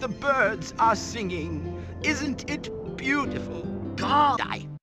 the birds are singing. Isn't it beautiful? God, I